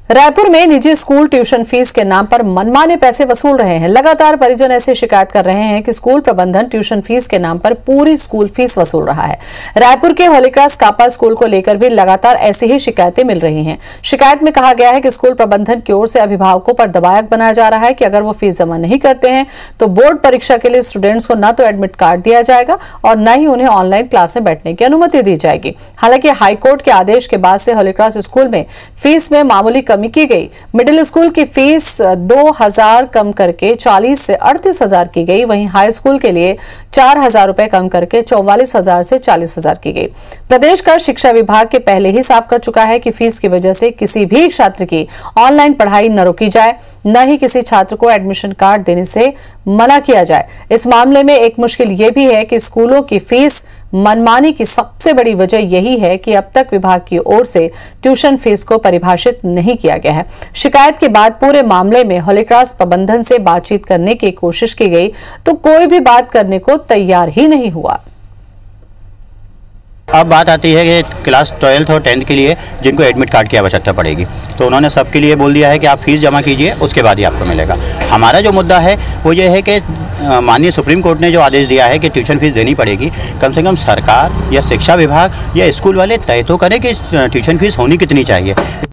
रायपुर में निजी school tuition fees के नाम पर मनमाने पैसे वसूल रहे हैं। लगातार परिजन ऐसे शिकायत कर रहे हैं कि स्कूल प्रबंधन ट्यूशन फीस के नाम पर पूरी स्कूल फीस वसूल रहा है। रायपुर के होली क्रॉस कापा स्कूल को लेकर भी लगातार ऐसी ही शिकायतें मिल रही हैं। शिकायत में कहा गया है कि स्कूल प्रबंधन की ओर से अभिभावकों पर दबाव बनाया जा रहा है कि अगर वो फीस जमा नहीं करते हैं तो बोर्ड परीक्षा के लिए स्टूडेंट्स को न तो एडमिट कार्ड दिया जाएगा और न ही उन्हें ऑनलाइन क्लास में बैठने की अनुमति दी जाएगी। हालांकि हाईकोर्ट के आदेश के बाद से होली क्रॉस स्कूल में फीस में मामूली कमी की गई। मिडिल स्कूल की फीस 2000 कम करके 40 से 38,000 की गई। वहीं हाई स्कूल के लिए 4,000 रुपए कम करके 44,000 से 40,000 की गई। प्रदेश का शिक्षा विभाग के पहले ही साफ कर चुका है कि फीस की वजह से किसी भी छात्र की ऑनलाइन पढ़ाई न रोकी जाए, न ही किसी छात्र को एडमिशन कार्ड देने से मना किया जाए। इस मामले में एक मुश्किल ये भी है कि स्कूलों की फीस मनमानी की सबसे बड़ी वजह यही है कि अब तक विभाग की ओर से ट्यूशन फीस को परिभाषित नहीं किया गया है। शिकायत के बाद पूरे मामले में होली क्रॉस प्रबंधन से बातचीत करने की कोशिश की गई तो कोई भी बात करने को तैयार ही नहीं हुआ। अब बात आती है कि क्लास 12th और 10th के लिए जिनको एडमिट कार्ड की आवश्यकता पड़ेगी, तो उन्होंने सबके लिए बोल दिया है कि आप फीस जमा कीजिए, उसके बाद ही आपको मिलेगा। हमारा जो मुद्दा है वो ये है कि माननीय सुप्रीम कोर्ट ने जो आदेश दिया है कि ट्यूशन फीस देनी पड़ेगी, कम से कम सरकार या शिक्षा विभाग या स्कूल वाले तय तो करें कि ट्यूशन फीस होनी कितनी चाहिए।